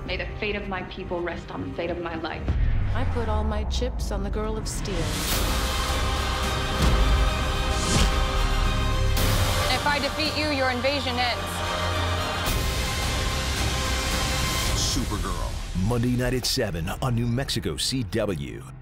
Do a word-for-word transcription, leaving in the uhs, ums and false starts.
May the fate of my people rest on the fate of my life. I put all my chips on the Girl of Steel. If I defeat you, your invasion ends. Supergirl, Monday night at seven on New Mexico C W.